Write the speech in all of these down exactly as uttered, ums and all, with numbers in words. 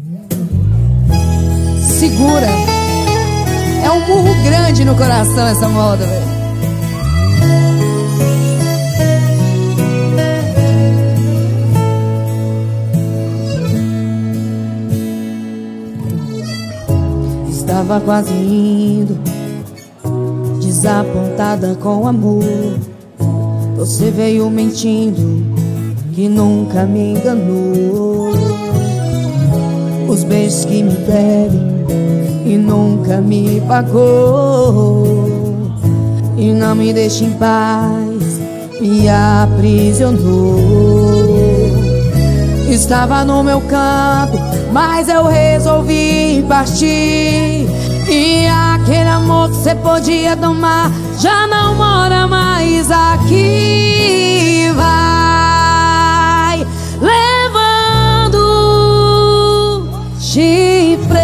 Segura. É um murro grande no coração essa moda, velho. Estava quase indo, desapontada com amor. Você veio mentindo que nunca me enganou. Os beijos que me deram e nunca me pagou, e não me deixa em paz, me aprisionou. Estava no meu canto, mas eu resolvi partir, e aquele amor que você podia tomar já não mora mais aqui. Vai levando chifre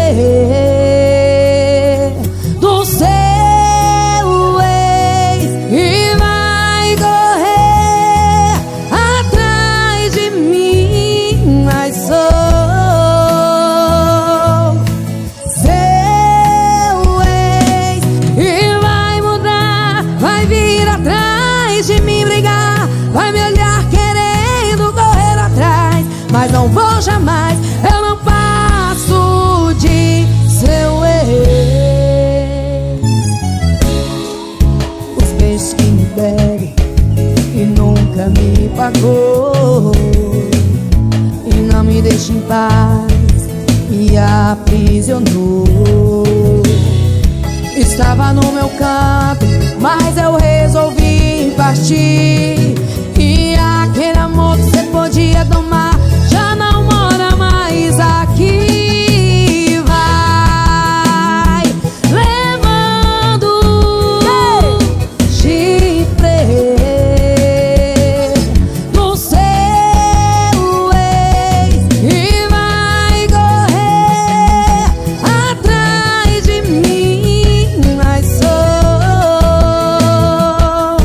do seu ex e vai correr atrás de mim, mas sou seu ex e vai mudar, vai vir atrás de mim brigar, vai me olhar querendo correr atrás, mas não vou jamais, eu não passo de seu ex. Os beijos que me deram e nunca me pagou, e não me deixa em paz, me aprisionou. Estava no meu canto, mas eu resolvi partir, e aquele amor que você podia tomar já não mora mais aqui. Vai levando chifre do seu ex e vai correr atrás de mim, mas sou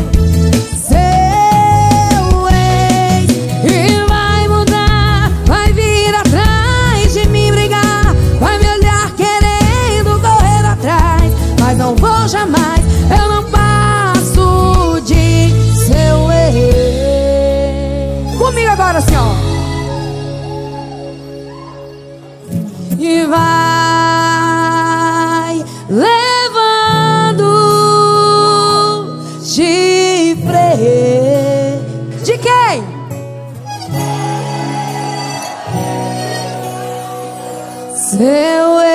seu ex e vai mudar, vai vir atrás de mim brigar, vai me olhar querendo correr atrás, mas não vou jamais, eu não passo de seu ex. Comigo agora, assim, ó. E vai levando chifre de quem? Seu